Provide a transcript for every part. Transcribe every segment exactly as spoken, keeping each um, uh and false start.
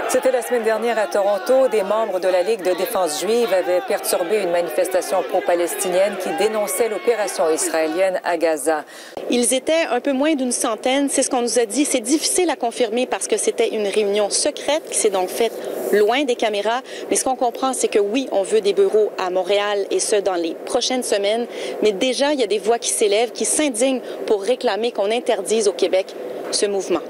C'était la semaine dernière à Toronto. Des membres de la Ligue de défense juive avaient perturbé une manifestation pro-palestinienne qui dénonçait l'opération israélienne à Gaza. Ils étaient un peu moins d'une centaine, c'est ce qu'on nous a dit. C'est difficile à confirmer parce que c'était une réunion secrète qui s'est donc faite loin des caméras. Mais ce qu'on comprend, c'est que oui, on veut des bureaux à Montréal et ce, dans les prochaines semaines. Mais déjà, il y a des voix qui s'élèvent, qui s'indignent pour réclamer qu'on interdise au Québec ce mouvement.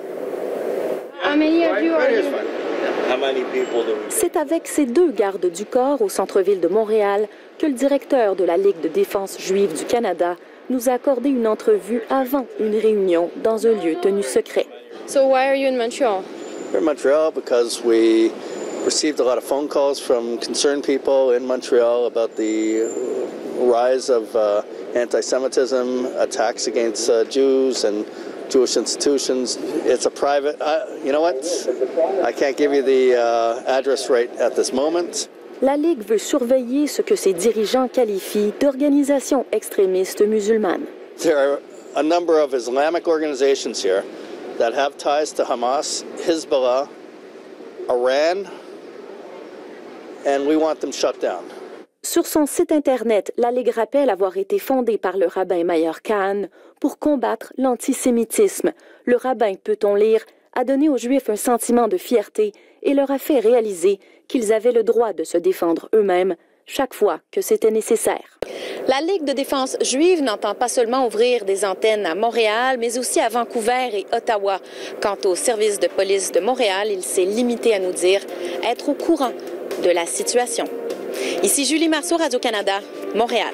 C'est avec ces deux gardes du corps au centre-ville de Montréal que le directeur de la Ligue de défense juive du Canada nous a accordé une entrevue avant une réunion dans un lieu tenu secret. So why are you in Montreal? We're in Montreal because we received a lot of phone calls from concerned people in Montreal about the rise of uh, anti-Semitism, attacks against uh, Jews and Jewish institutions. It's a private, uh, you know what? I can't give you the uh, address right at this moment. La Ligue veut surveiller ce que ses dirigeants qualifient d'organisation extrémiste musulmane. There are a number of Islamic organizations here that have ties to Hamas, Hezbollah, Iran, and we want them shut down. Sur son site Internet, la Ligue rappelle avoir été fondée par le rabbin Meir Kahane pour combattre l'antisémitisme. Le rabbin, peut-on lire, a donné aux Juifs un sentiment de fierté et leur a fait réaliser qu'ils avaient le droit de se défendre eux-mêmes chaque fois que c'était nécessaire. La Ligue de défense juive n'entend pas seulement ouvrir des antennes à Montréal, mais aussi à Vancouver et Ottawa. Quant au service de police de Montréal, il s'est limité à nous dire être au courant de la situation. Ici Julie Marceau, Radio-Canada, Montréal.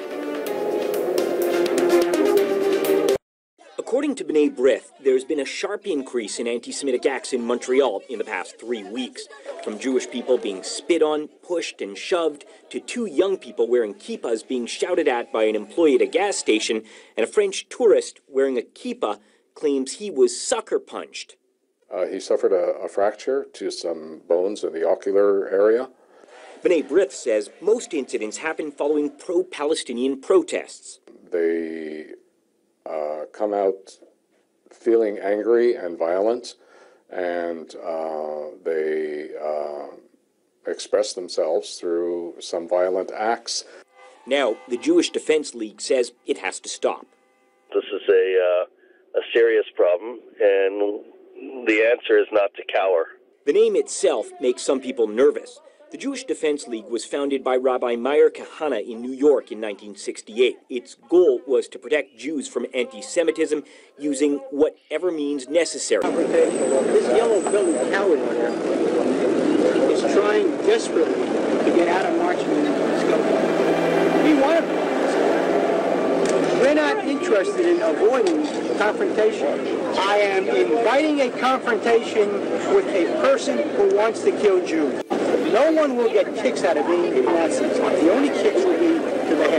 According to B'nai B'rith, there's been a sharp increase in anti-Semitic acts in Montreal in the past three weeks, from Jewish people being spit on, pushed, and shoved, to two young people wearing kippahs being shouted at by an employee at a gas station, and a French tourist wearing a kippah claims he was sucker punched. Uh, he suffered a, a fracture to some bones in the ocular area. B'nai B'rith says most incidents happen following pro-Palestinian protests. They uh, come out feeling angry and violent, and uh, they uh, express themselves through some violent acts. Now, the Jewish Defense League says it has to stop. This is a, uh, a serious problem, and the answer is not to cower. The name itself makes some people nervous. The Jewish Defense League was founded by Rabbi Meir Kahane in New York in nineteen sixty-eight. Its goal was to protect Jews from anti-Semitism using whatever means necessary. This yellow building coward here is trying desperately to get out of marching in this government. We want to. We're not interested in avoiding confrontation. I am inviting a confrontation with a person who wants to kill Jews. No one will get kicks out of being Nazis. The only kicks will be to the head.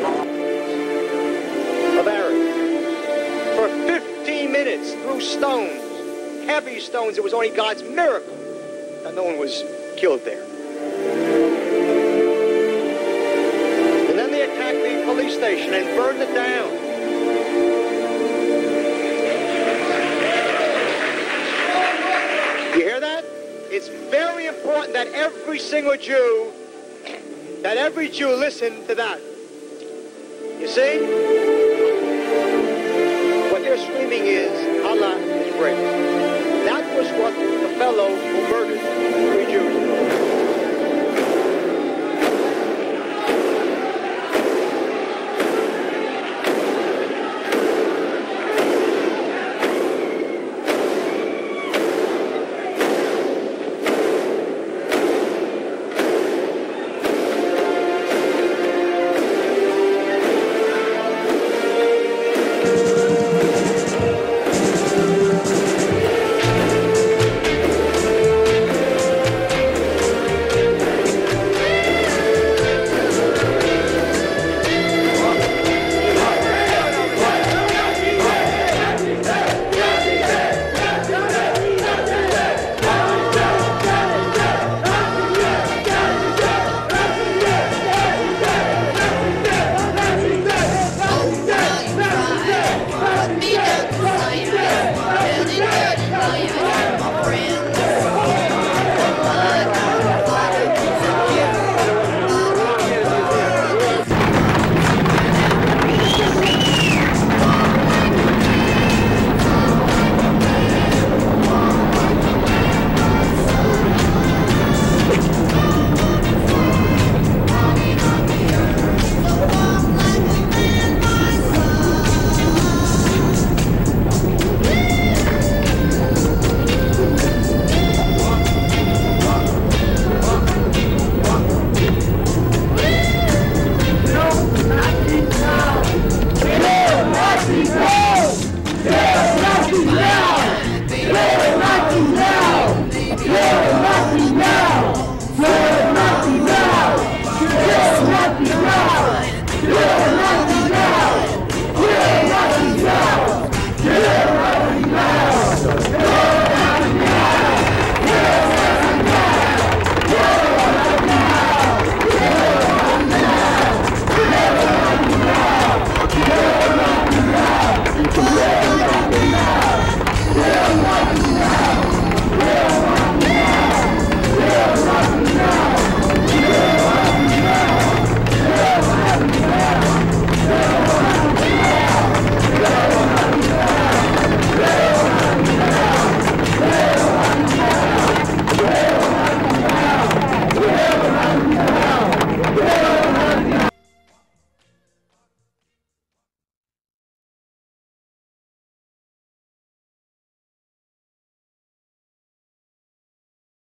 Of arrows. For fifteen minutes through stones, heavy stones, it was only God's miracle that no one was killed there. And then they attacked the police station and burned it down. You hear that? It's very important that every single Jew, that every Jew listen to that. You see? What they're screaming is, Allah is great. That was what the fellow